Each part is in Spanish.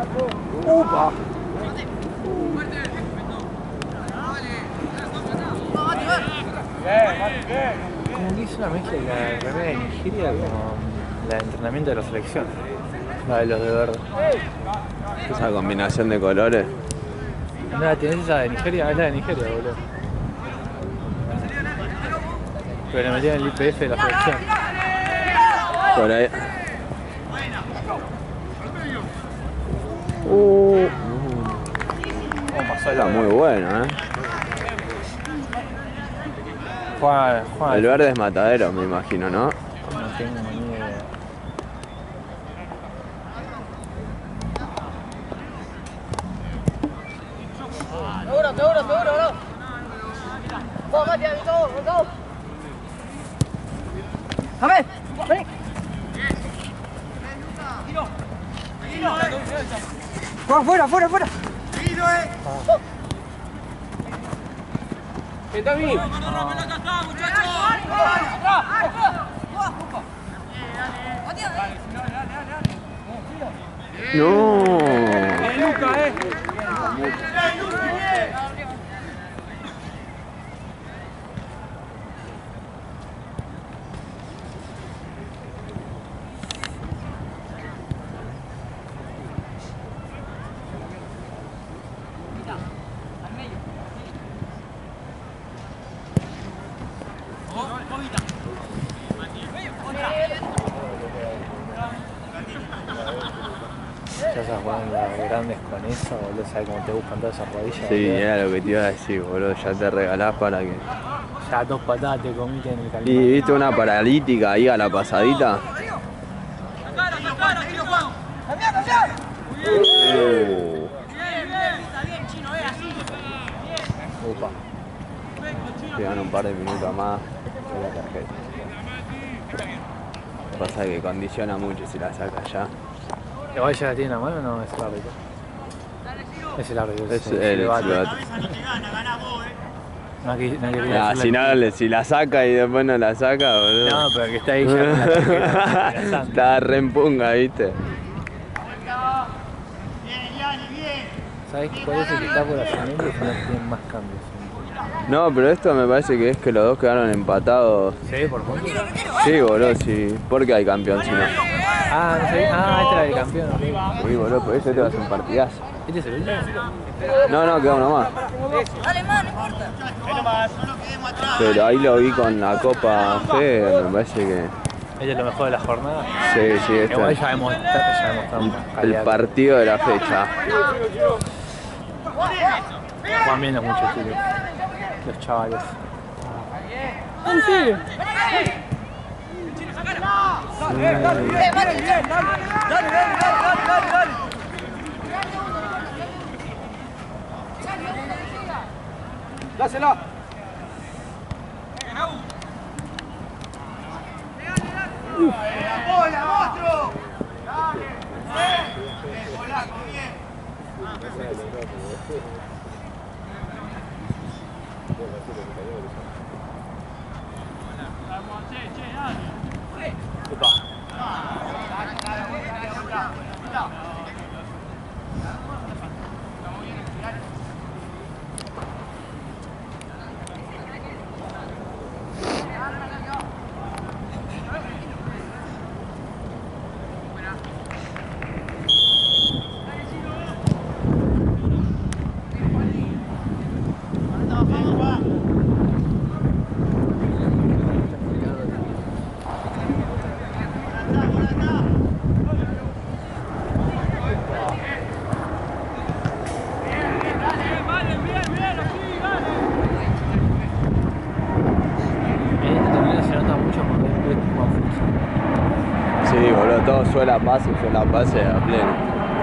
¡Upa! Como que hizo una mezcla de la remera de Nigeria con la de entrenamiento de la selección. La de los de verde. Esa combinación de colores. ¿No la tenés esa de Nigeria? Es la de Nigeria, boludo. Pero le metieron el IPF de la selección. Por ahí. ¿Cómo pasó Está muy bueno, Juan, El verde es matadero, me imagino, ¿no? no tengo ni idea. Seguro, bro. Vamos, Matías, vamos. A ver, vení. Fuera. Está bien. No. Luca, Ya se juegan las grandes con eso, boludo, ¿sabes cómo te buscan todas esas rodillas? Sí, boludo? era lo que te iba a decir, boludo. Ya te regalás para que. Ya 2 patadas te comiste en el ¿Y calendario. viste una paralítica ahí a la pasadita? Upa. Quedan un par de minutos más en la tarjeta. Lo que pasa es que condiciona mucho si la sacas ya. ¿Igual ya la tiene en la mano o no? Es el árbitro. Es el árbitro. Es el silbato. No hay que Nah, si la saca y después no la saca, boludo. No, pero que está ahí ya con la tarjeta amenazando. Está re en punga, ¿viste? ¿Sabes cuál es el que está por ascendente? Es que no tienen más cambios. No, pero esto me parece que es que los dos quedaron empatados. ¿Sí? ¿Por puntos? Sí, boludo, sí. ¿Por qué hay campeón si no? Ah, no sé. Ah, este era el campeón. Sí, boludo, por eso te vas a un partidazo. ¿Este es el último? No, queda uno más. Dale más, no importa. Pero ahí lo vi con la Copa Fe, me parece que. Este es lo mejor de la jornada. Sí, Igual este ya demostramos el calidad. partido de la fecha. Juegan bien los muchachos, los chavales. ¿En serio? Dásela. ¡Hola, monstruo! ¡Dale! ¡Polaco, bien! Sí, boludo, todo suela pase a pleno.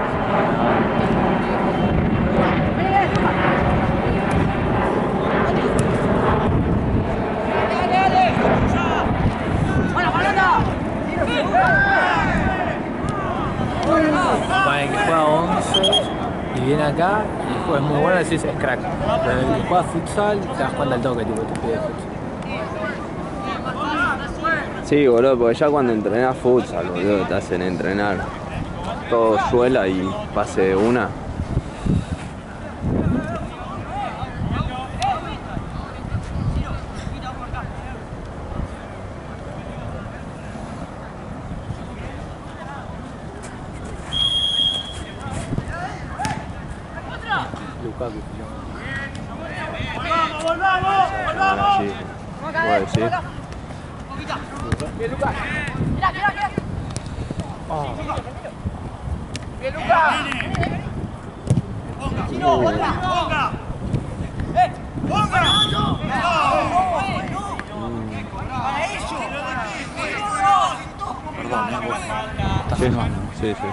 Para el que juega 11 y viene acá y es muy bueno, decís es crack. Pero el que juega futsal te das cuenta al toque, tipo, te pide futsal. Sí, boludo, porque ya cuando entrenás futsal, boludo, te hacen entrenar. todo suela y pase una. Lukaku. ¡Volvamos! Sí. Puede decir. ¡Bien, Lucas! ¡Mira! Oh. ¡Bien, Lucas! ¡Ponga! ¡Ponga! ¡Ponga! ¡Para ello! Perdón, Sí, sí, sí.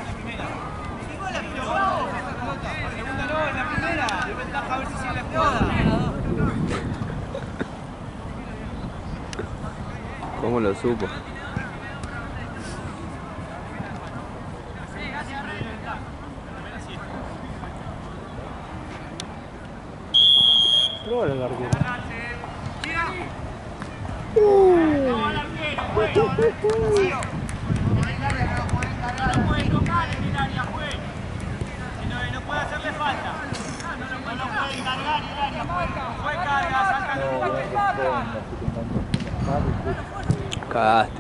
¿Cómo lo supo? Pero el arquero. No puede hacerle falta. No lo puede cargar y el área fue carga, saca. Cagaste.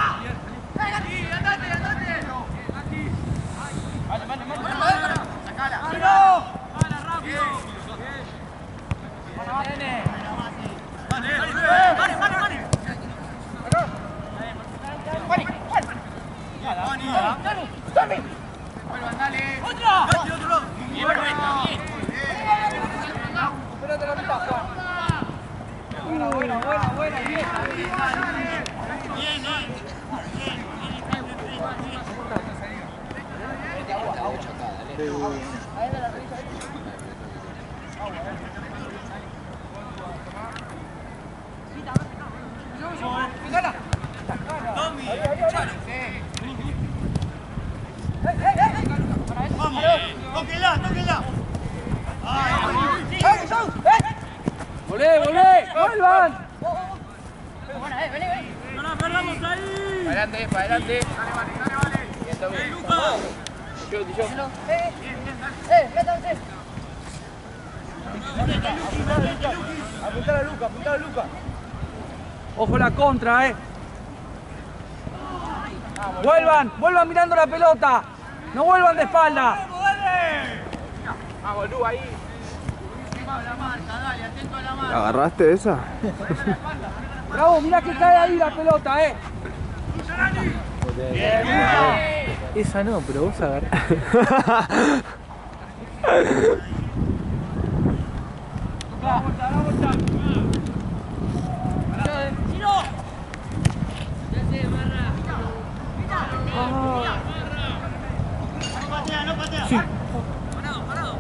¡Tóquenla! ¡Volvé! ¡Vuelvan! ¡No la perdamos ahí! Para adelante. Dale, vale. Bien, Lucas! yo. Métanse. Apuntar a Luca. Ojo la contra, Vuelvan mirando la pelota. No vuelvan de espalda. Vamos, Lu, ahí. La marca, dale, atento a la marca. ¿Agarraste esa? Bravo, mirá que cae ahí la pelota, Esa no, pero vos agarrás. No patea. Sí. Parado.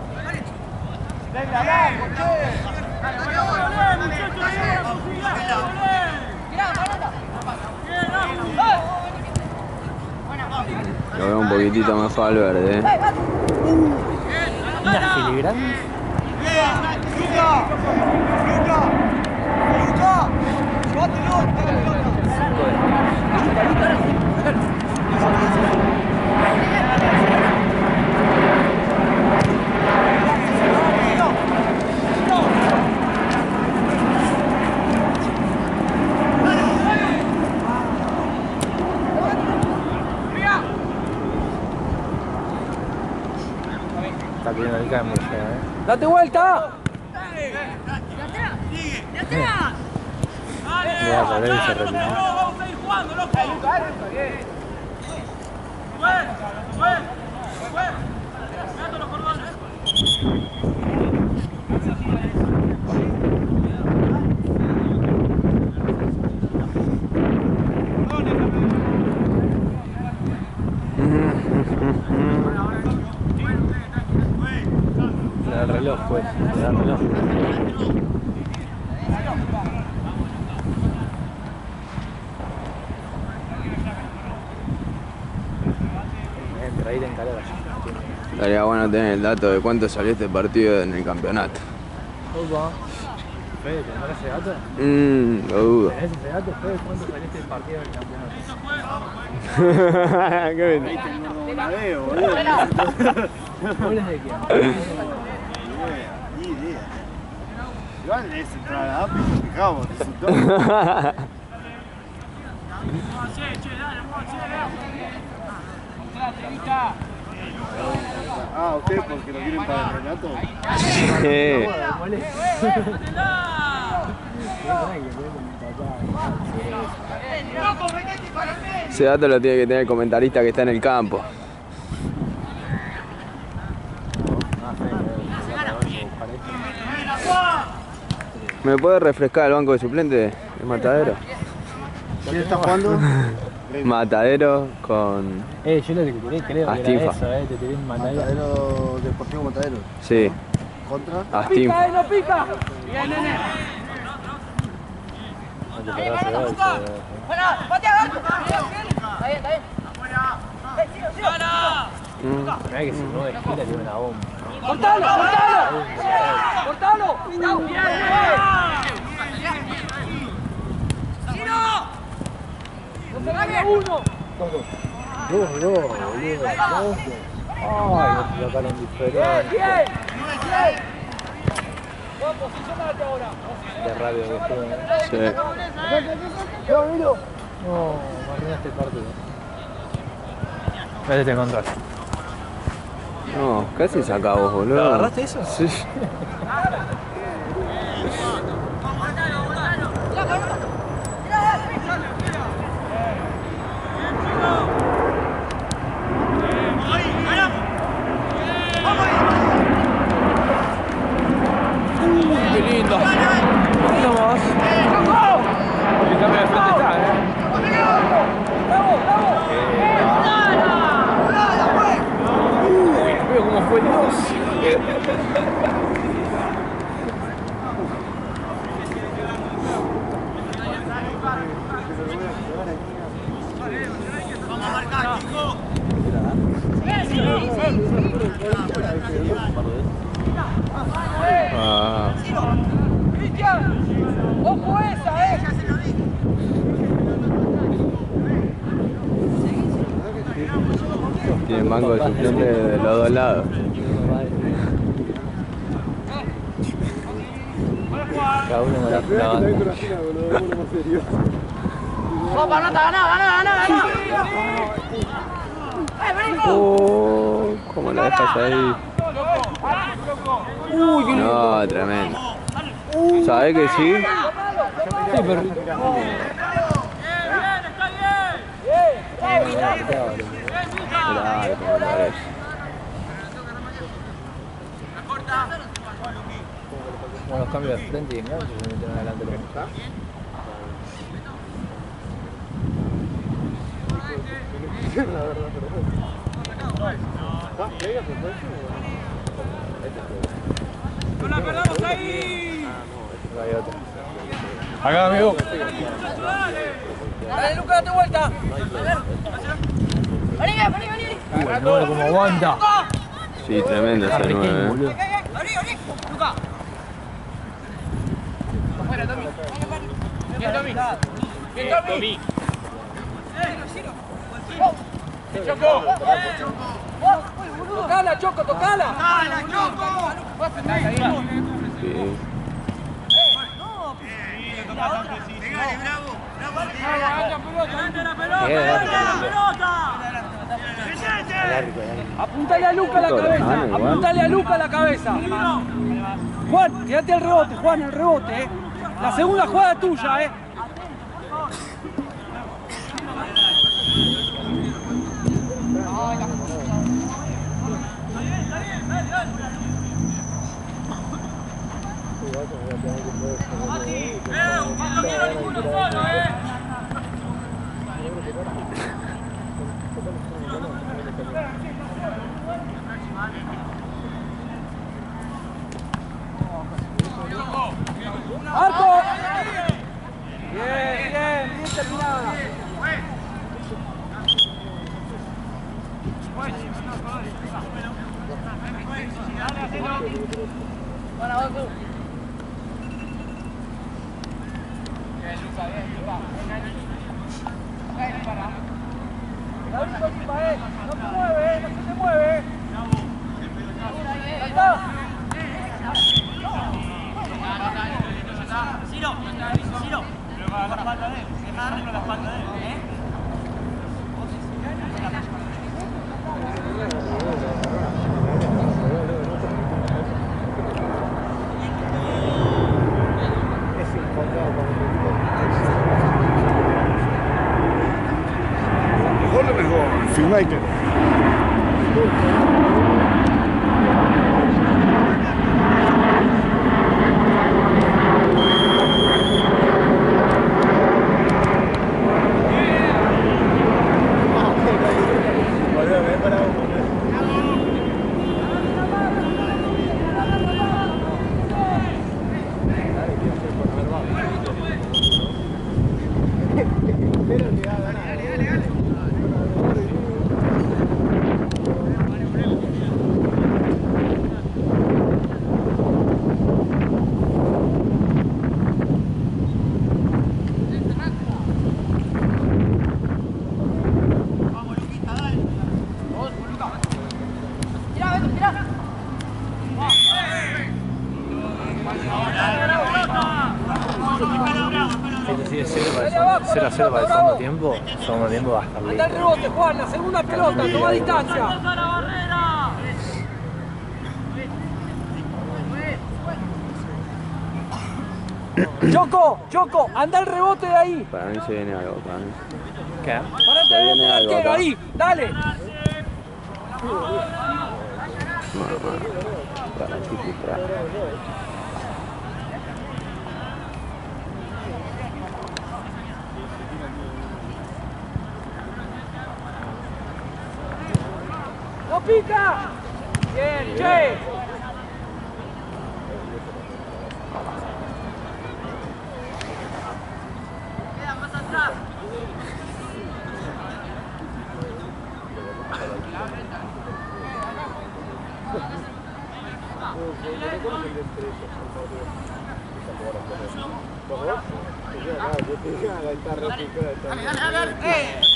Lo veo un poquitito más Valverde, Una filigrana. Está pidiendo el cambio ya, ¡Date vuelta! Voy a correr y se retiró. Vamos a ir jugando, loco. Gato los cordones. Le da el reloj, pues. Le da el reloj. Entra, ahí te encarga. Estaría bueno tener el dato de cuánto salió este partido en el campeonato. Opa. Fede, ¿tenés ese dato? Lo dudo. ¿Tenés ese dato, Fede? ¿Cuánto saliste del partido del campeonato? Qué bien. ¿Goles de quién? Ni idea. Igual es entrar a la app y nos fijamos, resultó. Ah, ¿ustedes porque lo quieren para el Renato? Ese dato lo tiene que tener el comentarista que está en el campo. ¿Me puede refrescar el banco de suplente? ¿El Matadero? ¿Quién está jugando? Matadero con... Yo lo que tiré creo que Astifa. era eso, te tiré un Matadero. Matadero, Deportivo Matadero. Sí, ¿Contra? Astifa. ¡No pica! Bien, nene. No te pegás el gol, Bueno, patea, Está bien, está bien. Mirá que si no es gira tiene una bomba. ¡Cortalo, cortalo! ¡Cortalo! ¡Bien, bien! ¡Uno! Dos, boludo. Ay, nos sacaron diferente. ¡Bien! Juan, posicionate ahora. Qué rápido que estuvo. Sí. No, marinaste el partido. Vete, te encontraste. No, casi saca vos, boludo. ¿Lo agarraste eso? Sí. ¡Qué lindo! Vamos. El cambio de frente está, Veo cómo fue Dios. Ah. ¡Cristian! ¡Ojo esa, Tienen banco de suplente de los dos lados. Cada uno con la banda. ¡Opa, no te ganá! Oh, ¿cómo la dejas ahí? No, tremendo. ¿Sabés que sí? Sí, pero... Claro, como parece. Como los cambios de frente y enganche se metieron adelante los muchachos. ¡No la perdamos ahí! No hay otra. Acá, amigo. Dale, Luca, date vuelta. Vení. El 9 como aguanta. Sí, tremendo ese Harry Kane, 9. boludo. Vení, Luca. Afuera, Tommy. Bien, Tommy. Choco. Tocala, Choco, tocala. Sí. Apuntale a Luca a la cabeza. Apuntale a Luca a la cabeza. Juan, quédate al rebote, Juan, el rebote, La segunda jugada es tuya, No quiero ninguno solo, ¡Arco! Bien terminada. David, no se mueve, no se te mueve. ¡Está! Ciro. Pero para la espalda de él. Deja darle con la espalda de él. Mejor, filmmaker. Para el segundo tiempo va a estar listo. Anda el rebote, Juan, la segunda pelota, toma distancia. Choco, anda el rebote de ahí. Para mí se viene algo, para mí. ¿Qué? Parate el rebote del arquero, ahí, dale. Para chiquitar. ¡No pica! Bien, Che. Queda más atrás. Dale.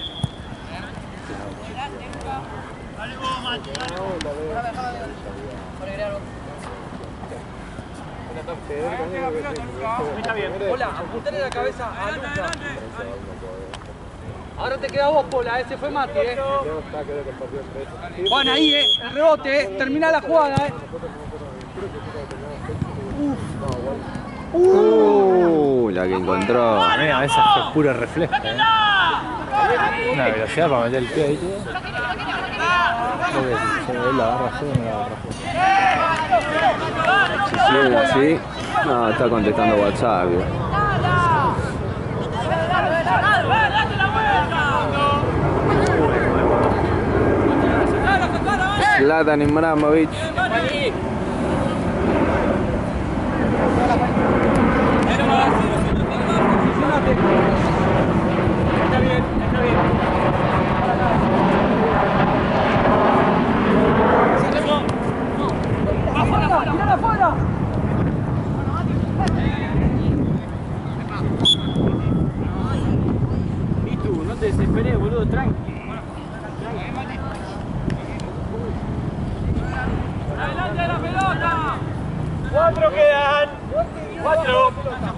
Dale vos, Mati. Hola, apuntale la cabeza a Luca. Ahora te queda a vos, Pola, ese fue Mati, Juan, ahí, el rebote, termina la jugada, La que encontró. A mí a veces fue puro reflejo, Una velocidad para meter el pie ahí, tío. Se me ve la barra así, no la barra así. Si sigue así, no, está contestando WhatsApp. Zlatan Ibrahimovic. Está bien. ¡Mirá afuera! Y tú, no te desesperes, boludo, tranqui. ¡Adelante la pelota! 4 quedan. 4.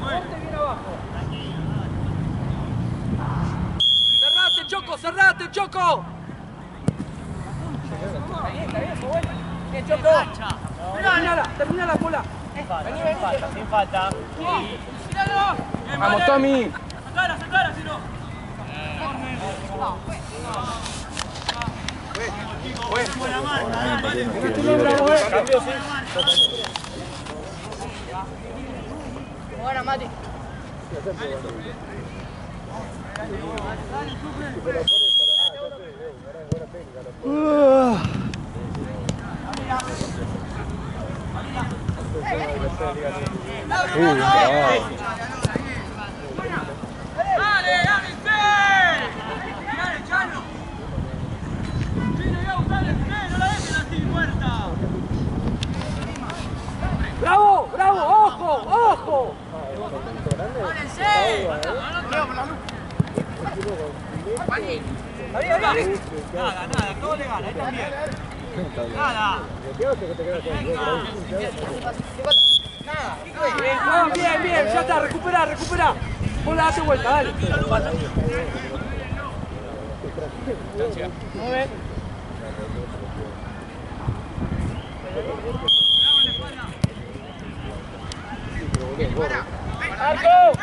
¡Cerrate, Choco! Bien, Choco. Termina la Pola. Sin falta. Vamos, Tommy. Sacala, si no. Buena mano. Buena, Mati. ¡Bravo! ¡Ojo! ¡Pónganse! Nada, todo legal, ahí también. Nada. Bien, bien, ya está, recupera. Vos la date vuelta, dale. Muy bien. ¡Arco!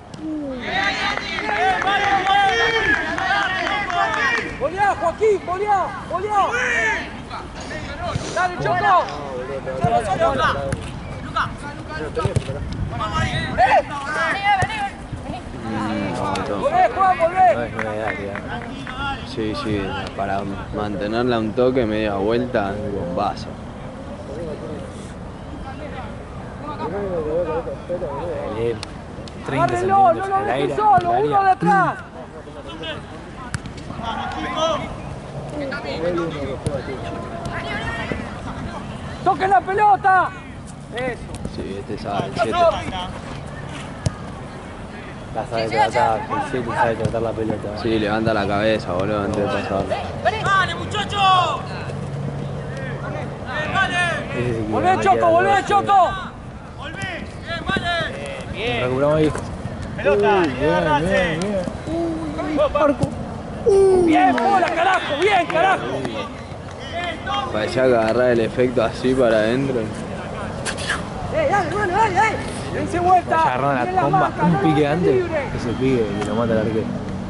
¡Boleá, Joaquín! ¡Boleá! ¡Dale, Choco! ¡Volvé, Juan, volvé! No es novedad, sí, para mantenerla un toque, media vuelta, bombazo. Bien. 30 ¡Agárrenlo! ¡No centímetros lo en el aire. dejes solo! en el ¡Uno de área. atrás! ¡Toquen la pelota! Eso. Sí, este sabe, el 7. La sabe tratar, el 7 sabe tratar la pelota. Sí, levanta la cabeza, boludo, antes de pasarla. ¡Vale, muchachos! ¡Volvé, Choco! ¡Volvé, Choco! Recuperamos ahí. Pelota, Bien. ¡Bien, bola, carajo! ¡Bien, carajo! Parecía que agarrar el efecto así para adentro. Dale, hermano, dale! ¡Dense vuelta! Ya agarraron Miren la comba, marca, un no pique lo antes, libre. ese pique que lo mata el arquero.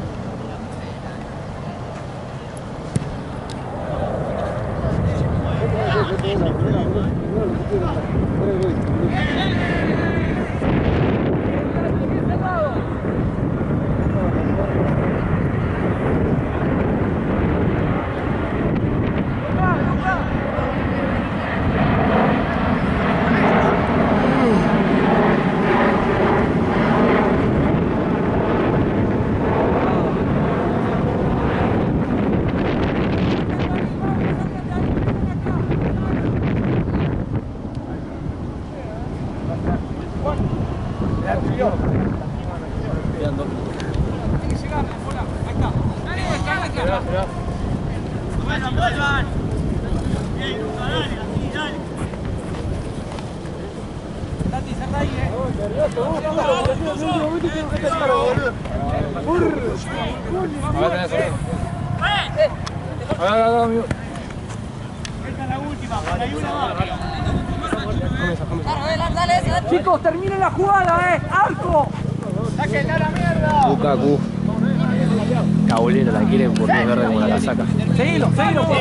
Chicos, terminen la jugada, ¡arco! Lukaku. Cabulero la quiere porque es verde como la saca. Seguilo.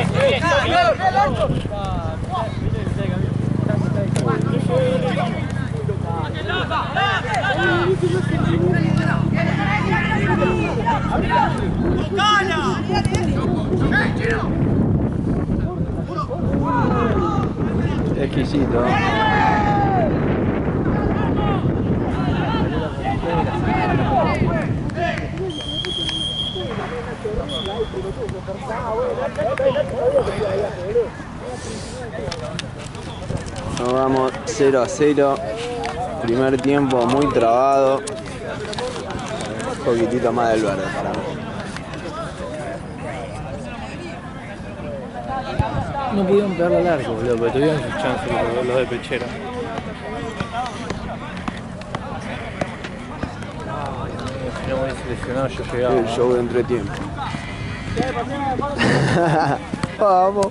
Exquisito. Nos vamos 0-0. Primer tiempo muy trabado. Un poquitito más del verde para mí. No pudieron pegarle al arco, boludo, pero tuvieron sus chances los de Pechera. Si no me hubiese lesionado, yo llegaba. El show de entretiempo. Vamos.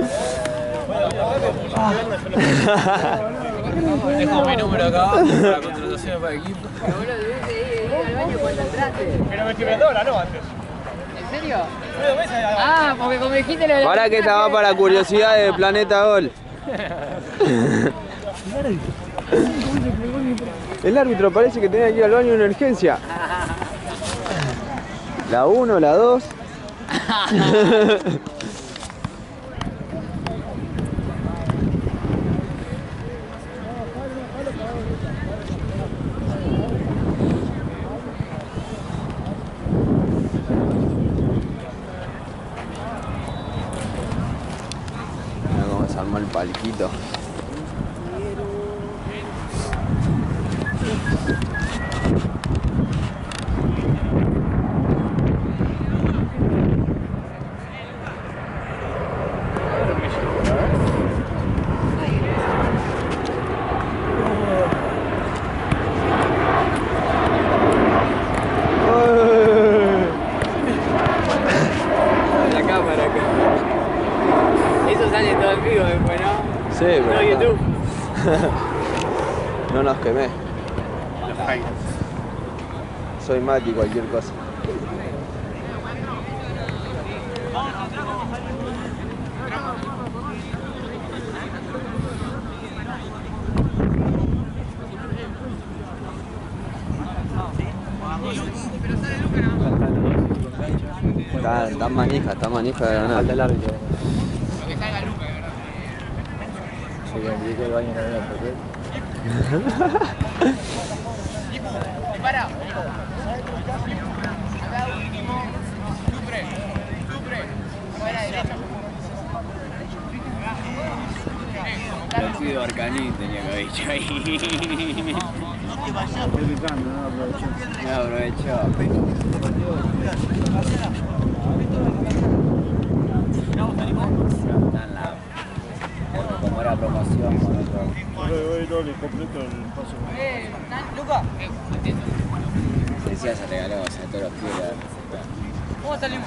Dejo mi número acá para contrataciones para equipo. Pero me estoy viendo ahora, ¿no? Antes. ¿En serio? Ah, porque como dijiste lo de... Para que estaba para curiosidad de Planeta Gol. El árbitro parece que tenía que ir al baño de emergencia. La 1, la 2. Mira cómo se armó el palquito. video en vivo después, ¿no? Sí, pero No, YouTube. no nos quemé. Los haters. Soy Mati, cualquier cosa. Está manija de ganar. Falta el árbitro. Sí, que el chico del baño no había papel. Francisco Arcaní tenía que haber dicho ahí. Estoy picando, no aproveché. No aprovechó. Como era promoción con otro. Hoy no le completo el paso. Luca, Decía se regaló, o sea, todos los pibes. ¿cómo salimos?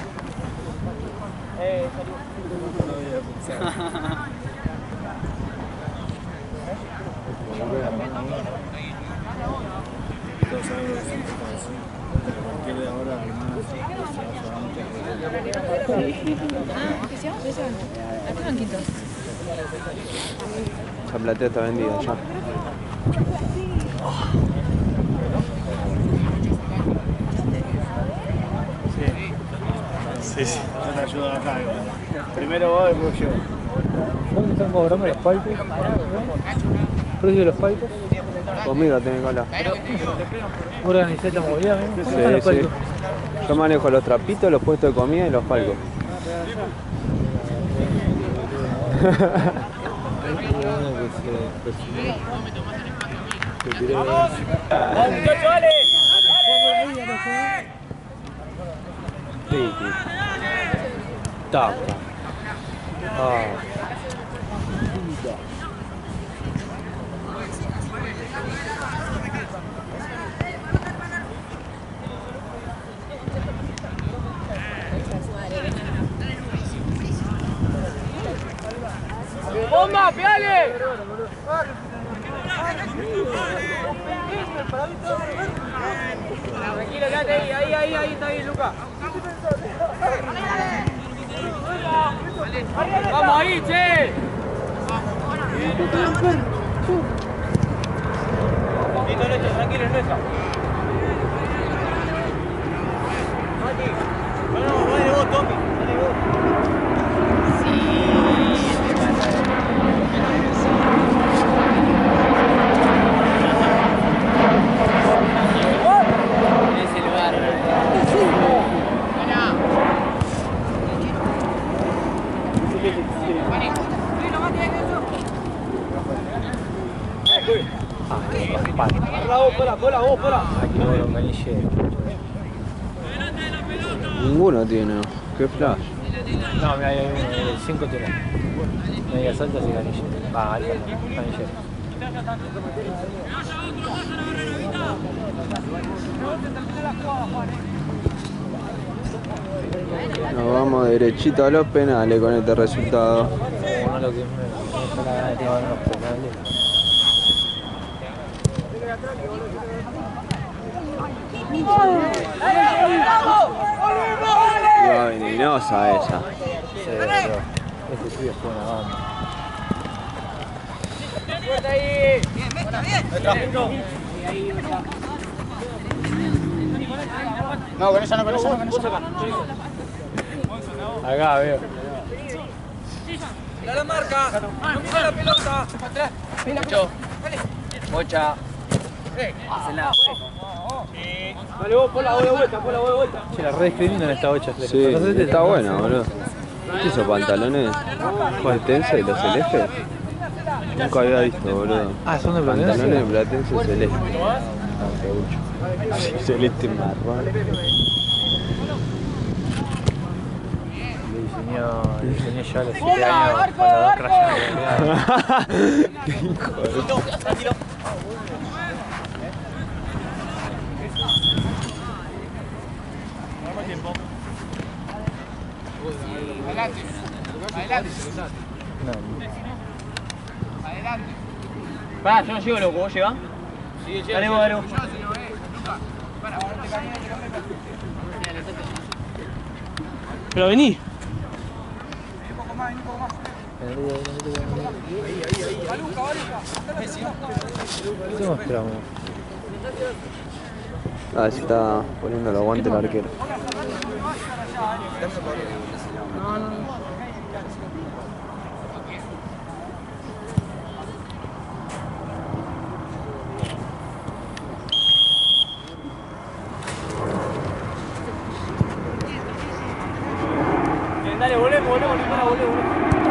Todos saben lo que significa así. Pero a partir de ahora, además, se va a ¿Qué se llama? ¿A qué banquito? Esa platea está vendida ya. Sí, sí. Yo te ayudo acá, igual. Primero vos, después yo. ¿Dónde están cobrando los palcos? ¿Precio de los palcos? Conmigo tenés que hablar. Organizé esta movilidad, ¿no? Sí, sí. Yo manejo los trapitos, los puestos de comida y los palcos. ¡Vamos, muchachos, dale! Tiki. Taca. Ah. ¡Bomba, pegale! Tranquilo, quédate ahí, está bien, Luca. ¡Vamos ahí, che! Listo, tranquilo, nuestro. Mati, dale vos, Tommy, dale vos. Aquí no lo manille. Ninguno tiene. Qué flash. No, mira, hay uno, el 5 tiene. Media salta y canille. Va, alta, canille. Nos vamos derechito a los penales con este resultado. Uno lo que me da la gana de tirar unos penales. Iba venenosa esa. Sí, bro. Este pibe fue una banda. No, con esa no, con esa no, con esa no. Acá veo. ¡Mira la marca! ¡No mira la pelota! Mucho. Mocha. Dale vos, pon la vuelta. Che, la red es linda en esta 8. Sí, está buena, boludo. ¿Qué esos pantalones? Platense y los celestes. Nunca había visto, boludo. Ah, son de Platense. Pantalones platense celeste. Celeste marrón. Le diseñé ya a los 7 años cuando dos crashes Qué hijo de... Pará, yo no llego, loco, ¿vos llevas? Sí, llego. Dale, vos, dale. Pero vení. ¿Qué mostramos? Ah, se está poniendo el aguante el arquero. Bien, dale, volvemos, volvemos.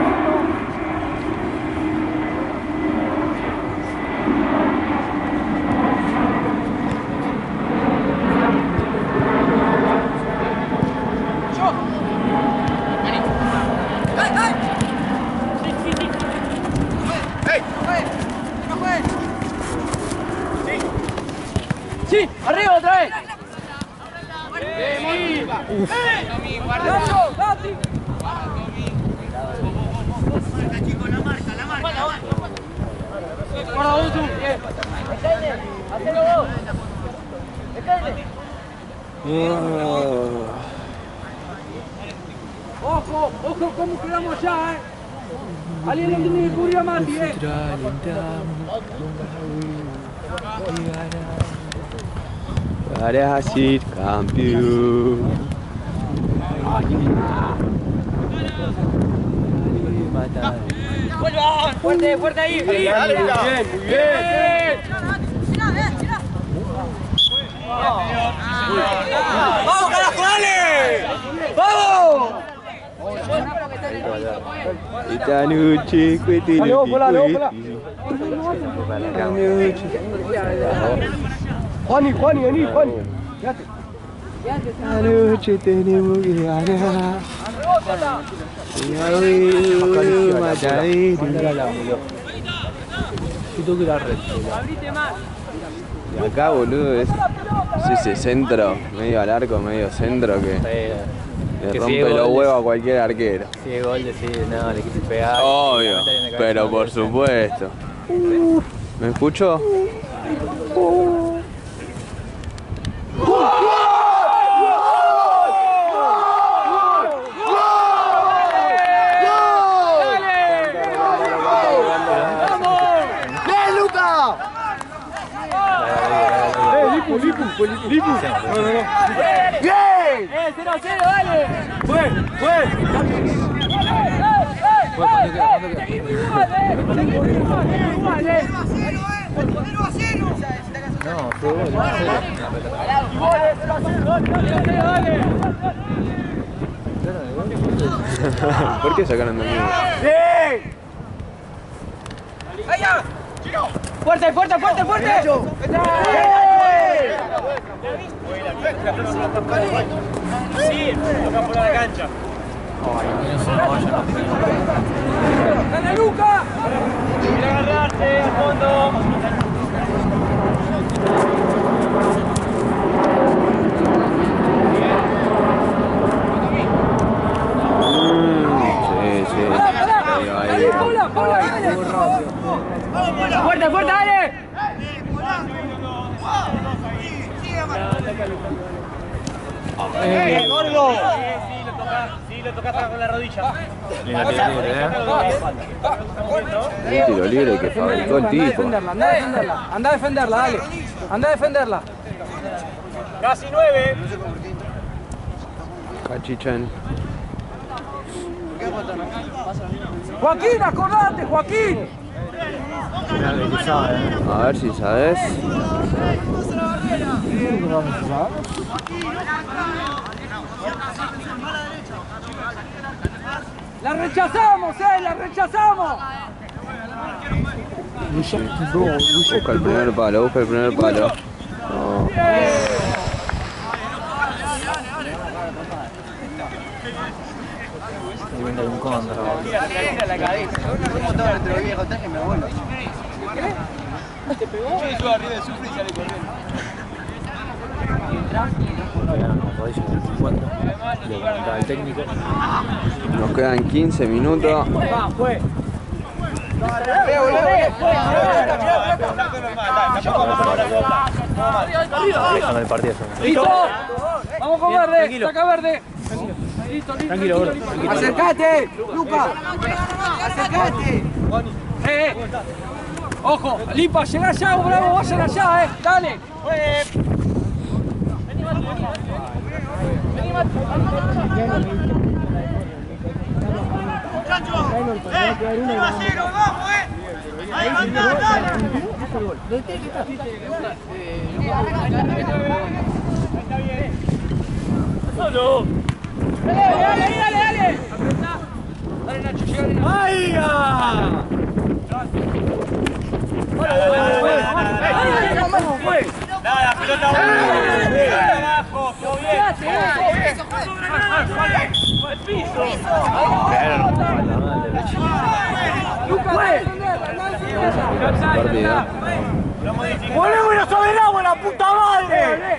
Sí, arriba otra vez. Nacho, Gatti. Guarda vos tú, bien. Hacelo vos. Ojo cómo quedamos allá, Alguien lo tiene que cubrir a Mati, Para ser campeón. Fuerte, fuerte ahí. Dale, muy bien, muy bien. ¡Vamos, carajo, dale! ¡Vamos! Esta noche, cuete. Dale, vos, volá, Juani, vení, Juani. Quédate. Esta noche tenemos que ganar. Yo tengo que ir a red. Y acá, boludo, es ese centro, medio al arco, medio centro que le rompe los huevos a cualquier arquero. Si es gol, decir, no, le quise pegar. Obvio, pero por supuesto. ¿Me escucho? Lipu. ¡Bien! 0-0, dale. Fue. No, fue gol. ¿Por qué sacaron de mí? ¡Bien! ¡Allá! ¡Fuerte! Sí, acá por la cancha. ¡Dale, Luca! Quiere agarrarse al fondo. Sí. ¡Dale, Paula! ¡Fuerte, dale! ¡Gordo! Sí, lo tocás con la rodilla. Un tiro libre que fabricó el tipo. Anda a defenderla, dale. Anda a defenderla. Casi 9. Cachichán. Joaquín, acordate, Joaquín. A ver si sabes. La rechazamos, la rechazamos. Busca el primer palo. No. Venga un contra. Tira la cabeza. ¿Cómo estaba nuestro viejo traje mi abuelo? ¿Te pegó? Yo arriba de sufre y sale corriendo. Pegaron la rodilla 24. Le comentaba el técnico. Nos quedan 15 minutos. Déjame el partido. ¡Listo! ¡Vamos con verde! ¡Saca verde! Listo, Tranquilo, gordo. ¡Acércate, Luca! ¡Acércate! ¡Ojo! ¡Lipa, llega allá, bravo! ¡Vayan allá, ¡Dale! ¡Ahí va, dale! ¡Solo! ¡Dale! ¡Dale, Nacho, llega! ¡Ahí! ¡La pelota abajo! ¡Todo bien! ¡El piso! ¡Volvemos y nos soberamos, la puta madre!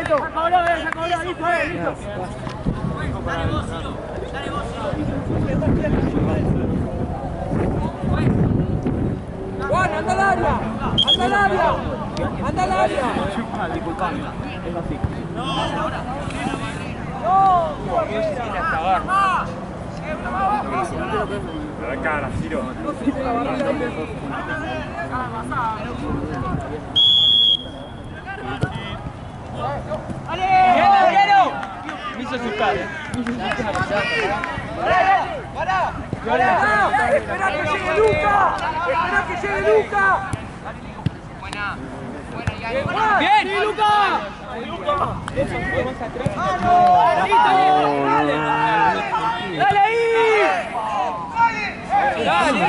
Juan, anda al área, anda al área, anda al área. Cara, Ciro. Me hizo asustar, ¡Espera que llegue Luca! ¡Espera que llegue Luca! ¡Bien! ¡Sí, Luca! ¡Dale ahí! ¡Dale!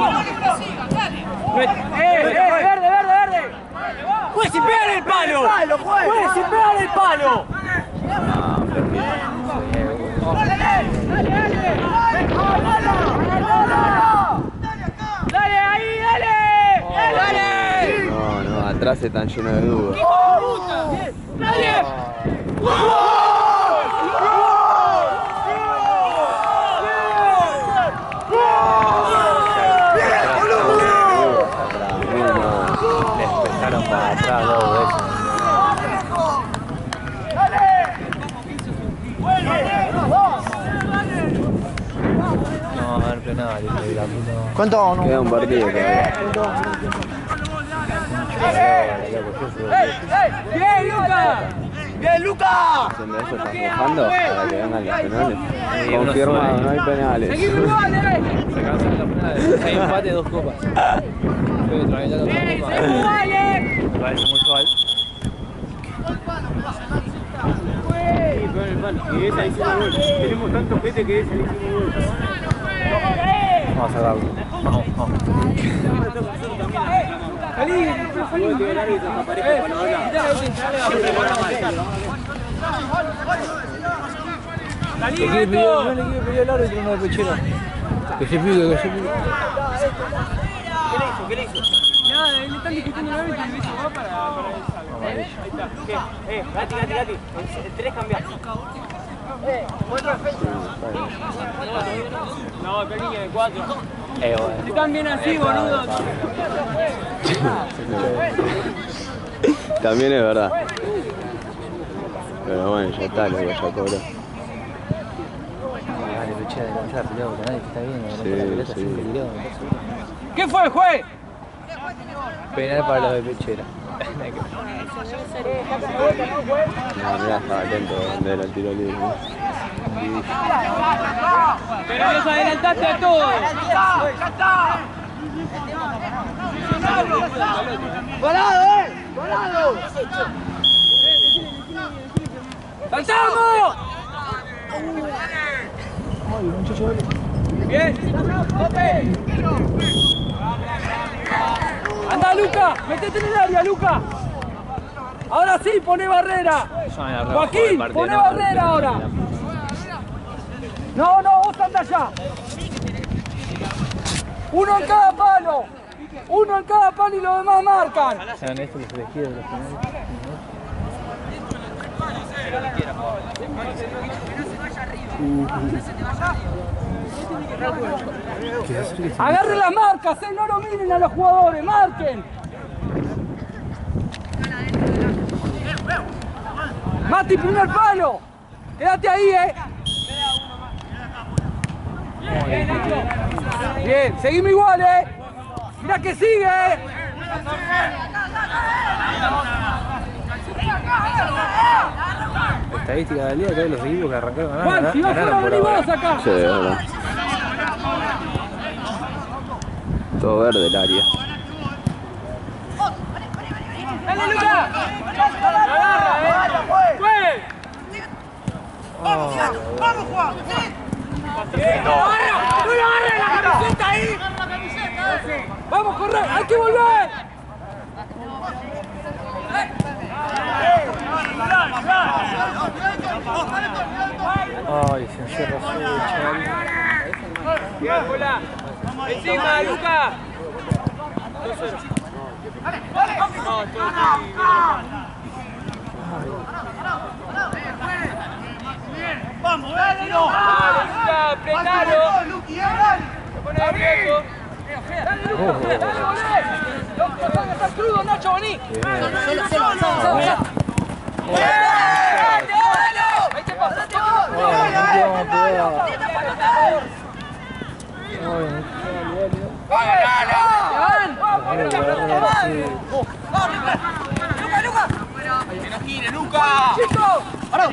¡Verde! ¡Juez, si pegan el palo! ¡Juez, si pegan el palo! ¡Dale ahí, dale! No, atrás están llenos de dudas. ¡Dale! Les pegaron para atrás 2 veces. No, a ver, penal. ¿Cuánto vamos? Queda un partido todavía. ¡Bien, Luca! ¡Bien, Luca! ¿Dónde eso estás dejando? Para que vengan los penales. Confirmado, no hay penales. ¡Seguimos igual, Se cansan los penales. Hay empate, 2 copas. Estoy tramitando 2 copas. Me parece muy suave. Y esa hicimos gol. Tenemos tanto gente que esa hicimos gol. Vamos a sacarlo. Vamos. No le quiere pedir el árbitro, no el pechero. Que se pique. ¿Qué le hizo? Nada, le están discutiendo el árbitro y le hizo va para Ahí está. ¿Qué? Gati. El 3 cambiar. No, pero niña de 4. Bueno. Están bien así, boludo. También es verdad. Pero bueno, ya está, luego ya cobró. Dale, pechera, de lanzar, peleado con nadie, que está bien. La pelota sin peligro. ¿Qué fue, juez? Penal para los de pechera. Mirá, estaba atento donde era el tiro libre. Pero los adelantaste a todos. ¡Volado! ¡Saltamos! Bien. Anda, Luca, metete en el área, Luca. Ahora sí, pone barrera. Joaquín, pone barrera ahora. No, vos anda allá. Uno en cada palo y los demás marcan. ¿Saben esto que se les quiere de los penales? Agarren las marcas, no lo miren a los jugadores, marquen. Mati, primer palo. Quédate ahí, Bien, seguimos igual, Mira que sigue, Estadística del día, todos los equipos que arrancaron. Juan, si vas fuera, vení vos acá. Sí, es verdad. Todo verde el área. ¡Dale, Luca! ¡Agarra, ¡Fue! ¡Vamos, Juan! ¡No le agarre la camiseta ahí! ¡Vamos, correr! ¡Hay que volver! Ay, se encierra solo, chaval. Bien, Pola. Encima, Luca. ¡Vamos, dale, no! Luca, apretalo. Se pone de riesgo. Dale, Luca, dale, volé. Loco, está crudo, Nacho, vení. Solo. Ahí te pasa, ¡Que no gire, Luca! ¡Chico! ¡Pará!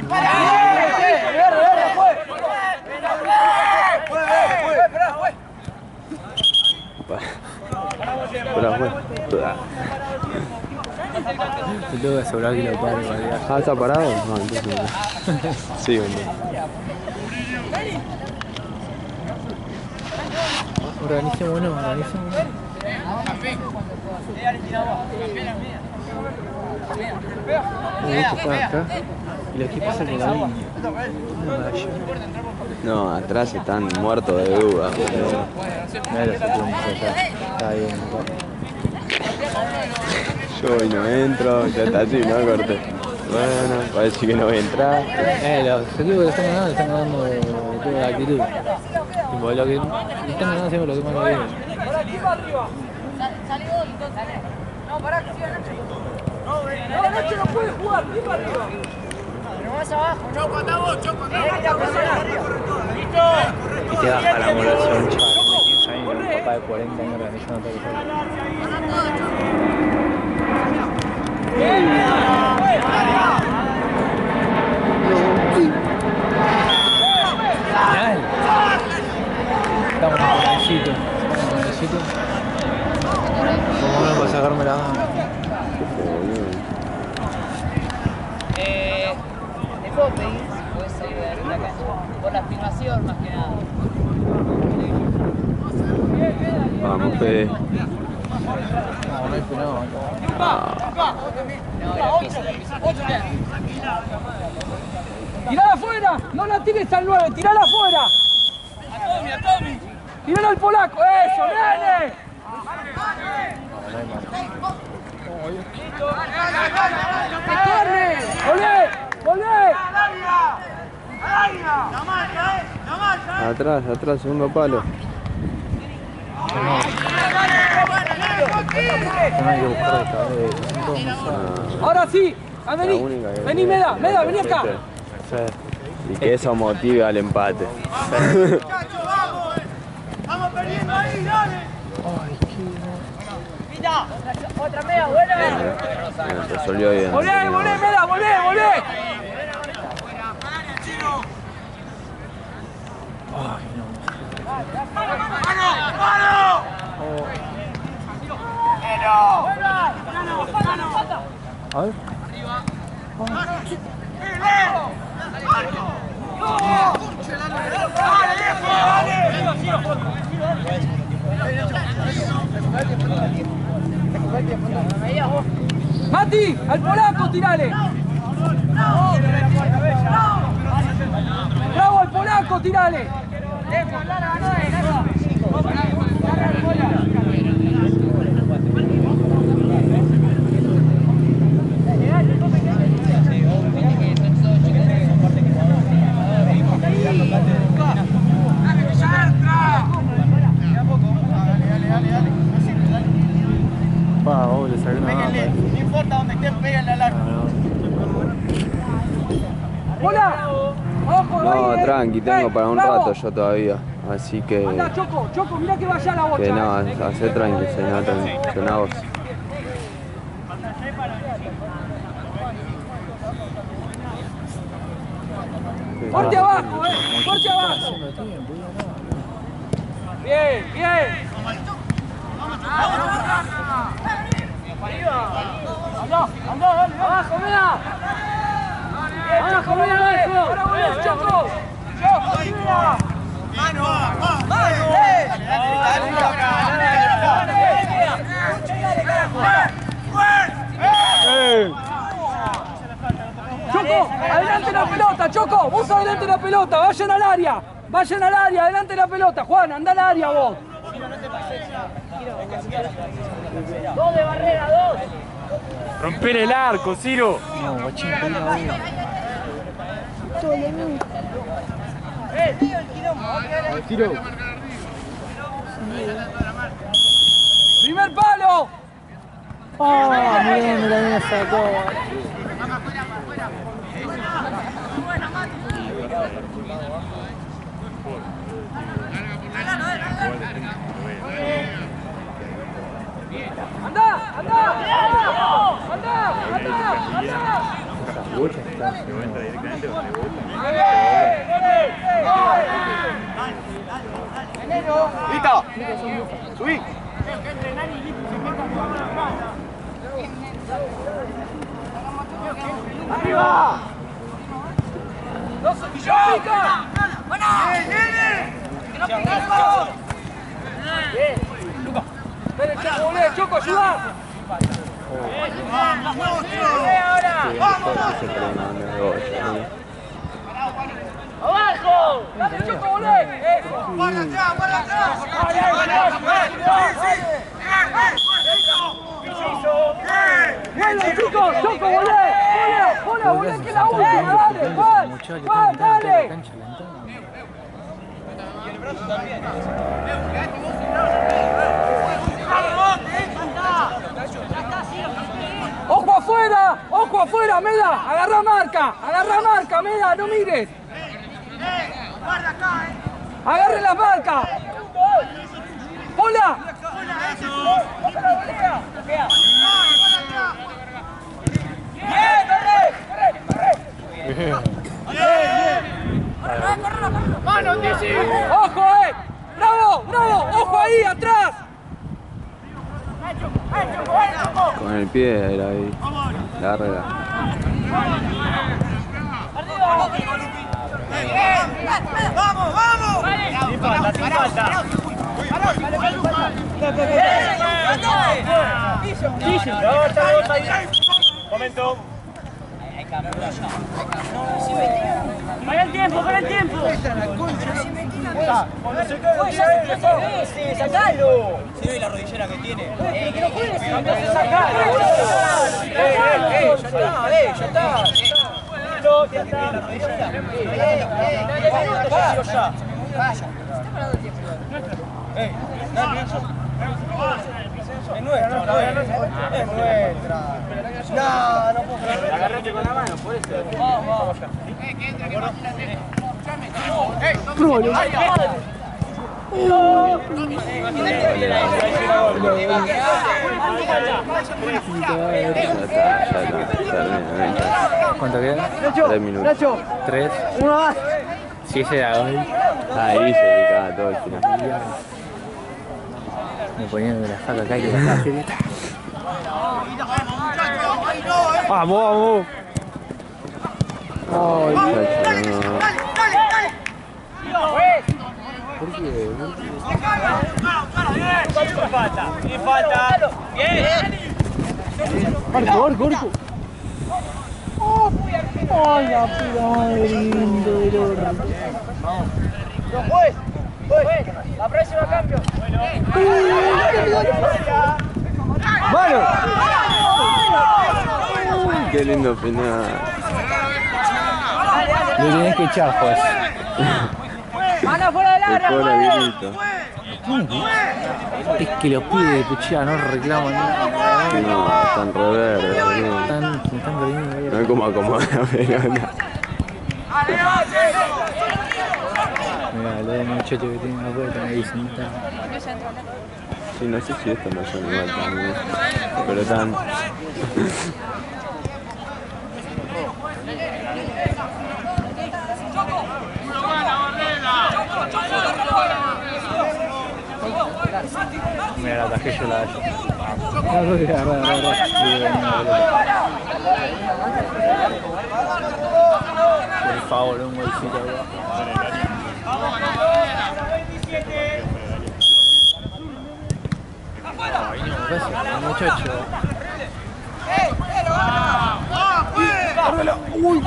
Te tengo que asegurar que lo pare, ¿vale? Ah, ¿está parado? No, entonces no. Sí, hombre. Organicémonos, organicémonos. Esto está acá y los equipos se quedan. No, atrás están muertos de duda. Mira los puntos allá. Está bien. Yo hoy no entro, ya está así, ¿no? Corte. Bueno, parece que no voy a entrar. Los equipos que están ganando toda la actitud. Tipo, lo que están ganando siempre lo que más lo viene. Salí vos entonces. No, pará que siga Nacho. No, Nacho no puede jugar, tira arriba. Pero más abajo. Choco, anda vos, Choco, anda vos. ¡Listo! Y te baja la moración, chaval. Un papá de 40 años organizando todo eso. Estamos en el necesito. ¿Cómo no para sacarme la gana? Te puedo pedir si podés salir de la cancha. Por la filmación más que nada. Vamos, Fede. No, no hay penado. No, la pisa. ¡Tirala afuera! ¡No la tires al 9! ¡Tirala afuera! ¡A Tommy! ¡Tirala al polaco! ¡Eso, nene! ¡Que corre! ¡Volé! ¡Volé! ¡La marca, Atrás, segundo palo. No hay que buscar esta. Ahora sí, vení, vení, Meda, vení acá. Y que eso motive al empate. muchachos, vamos! ¡Vamos perdiendo ahí, dale! Otra media, buena. Resolvió bien. Volé, Meda, volé. A ver. Mati, al polaco, tirale. Bravo, al polaco, tirale. tranqui, tengo para un rato yo todavía. Así que... Andá, Choco, Choco, mirá que vaya la bocha. Que no, hacé tranqui, cená vos. Fuerte abajo, fuerte abajo. Bien, bien. Andá, andá, dale. Abajo, mira. Abajo, mira, abajo. Ahora volvés, Choco. Choco, mira. Mano, Choco, adelante la pelota, Choco, vos adelante la pelota, vayan al área, adelante la pelota, Juan, anda al área vos. Dos de barrera, dos. Romper el arco, Ciro. No, guachín, Tiro. Primer palo. Ah, bien, me la sacó. ¡Listo! ¡Subí! ¡Arriba! ¡No se pica! ¡Bien! Choco, ayuda. ¡Vamos, monstruo! ¡Vamos, ¡abajo! ¡Dale, Choco, volé! ¡Guarda atrás, guarda atrás! ¡Dale, chicos! ¡Choco, volé! ¡Volé, que la última! ¡Dale, Juan! ¡Dale! ¡Ojo afuera, Meda! ¡Agarra marca, Meda! ¡No mires! ¡Guarda acá, ¡Agarre la marca! ¡Hola! ¡Ojo, ¡Bravo! ¡Ojo ahí, atrás! Con el pie era ahí. Larga. ¡Vamos, vamos! Sin falta. Momento. Para el tiempo. Sí, sacalo. Se ve la rodillera que tiene. Que no juegues. Ya está. Listo, ya está. La rodillera. Vaya. Es nuestra. No puedo creer. Agarrate con la mano, por eso. Vamos. ¿Cuánto queda? 3 minutos. 3. Uno más. Si ese era hoy. Ahí se ubicaba todo el final. Me ponían de la faca acá y que la hacer. ¡Vamos! Ay, Dale. ¿Por qué? Sin falta. Bien. Corco. Ay, la puta lindo del oro. No juez. La próxima cambio. ¡Mano! qué lindo final. Lo tenés que echar, pues. ¡Mano fuera del área! El pobre Vilito. Es que los pibes de Puchilla no reclaman nada. No, están re verdes, boludo. Están perdiendo. No hay como acomodar la pelota. Mira, los muchachos que tienen afuera ahí sentados. Sí, no sé si estos no son igual también, pero tan... Mira la tajilla la hace. Por favor, un golcito abajo. Ay, no, gracias, muchacho. ¡Uy!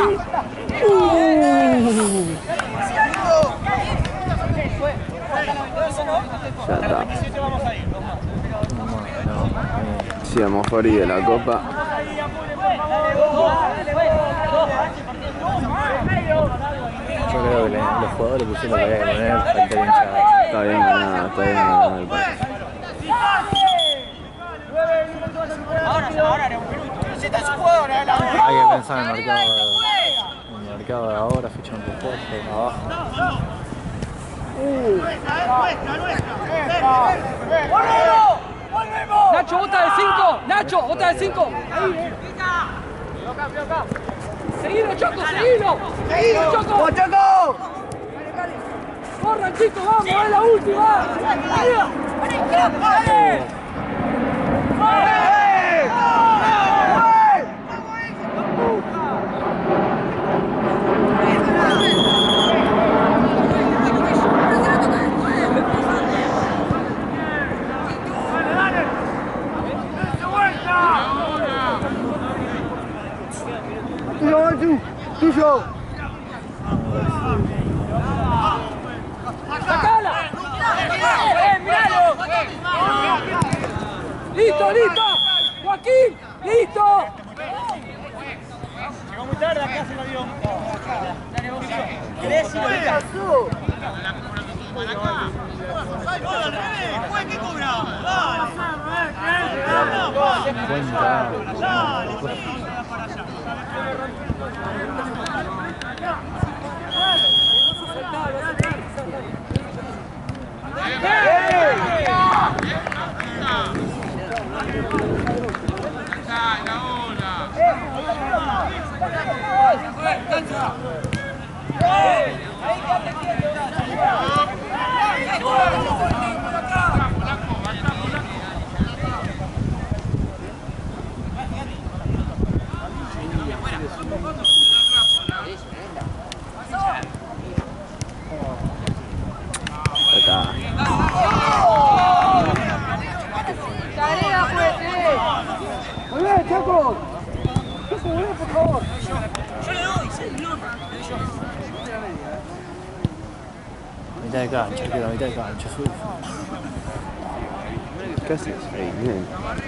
Ya está. Sí, a lo mejor y de la copa. Yo creo que los jugadores pusieron lo que había que poner, falta de hinchada. Está bien ganado el partido. Ahora, un minuto. Necesita su jugador, Hay que pensar en el mercado de ahora, fichar un refuerzo abajo. Nacho, bota de 5. Nacho, bota de 5. Seguilo, Choco, seguilo. Seguilo, Choco. ¡Choco! Corran, chicos, vamos, es la última. ¡Tuyo! ¡Sacala! ¡Míralo! ¡Listo, listo! ¡Joaquín! ¡Listo! Llegó muy tarde, acá se lo dio. ¿Querés ir ahorita? ¿Qué cobra? Muy bien, Chaco. Chaco, muy bien, por favor. Yo le doy, sí, no. Mitad de cancha, queda mitad de cancha, sube. ¿Qué haces ahí? Bien.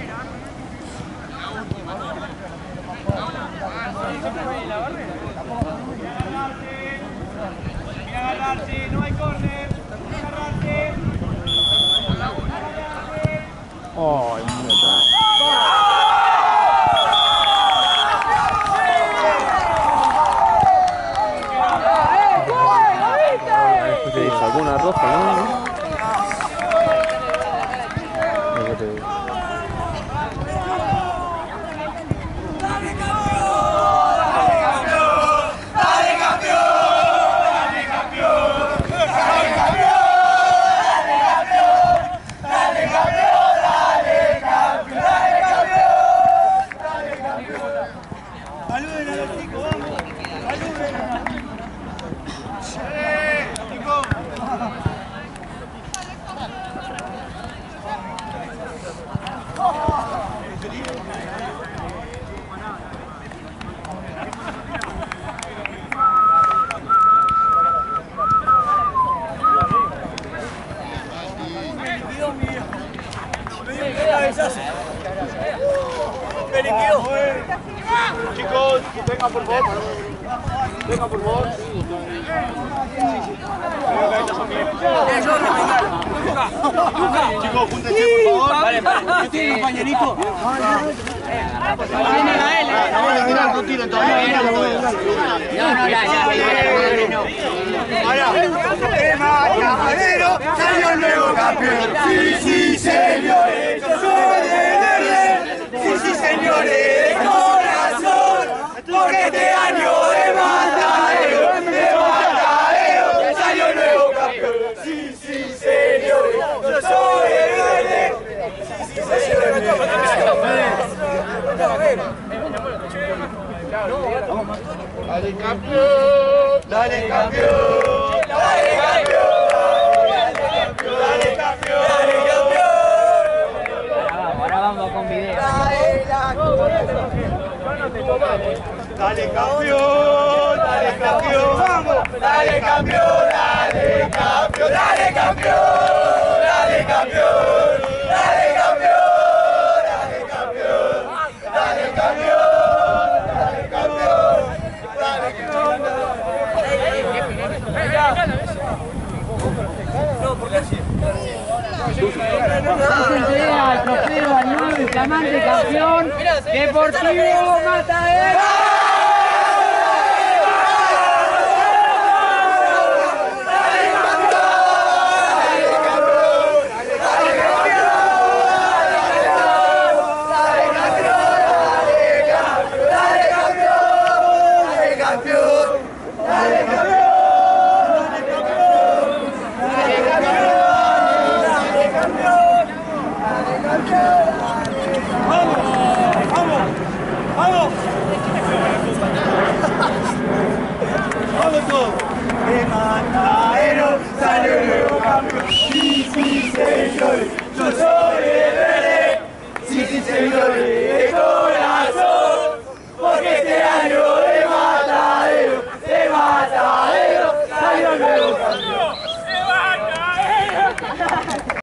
Agarrarse, no hay córner. Agarrarse. Ay, Sí, sacó una roja, ¿no? Saluden a los chicos, vamos. Saluden. Chicos, vengan por favor. Vengan por favor. Chicos, júntense por favor. Vale, ¿tiene un compañerito? Tiene la L. Matadero, salió el nuevo campeón. Sí, sí, señores, yo soy de sí, señores, de corazón. Porque este año de Matadero, salió el nuevo campeón. Sí, sí, señores, yo soy de verde. Sí, señores. Dale campeón, dale campeón, dale campeón, dale campeón, dale campeón. Ahora vamos con video. Dale campeón, dale campeón, vamos, dale campeón, dale campeón, dale campeón, dale campeón, dale campeón, dale campeón, dale campeón. Se entrega al trofeo al nuevo y flamante campeón Deportivo Matadero. De Matadero salió el nuevo campeón. Sí, sí, señores.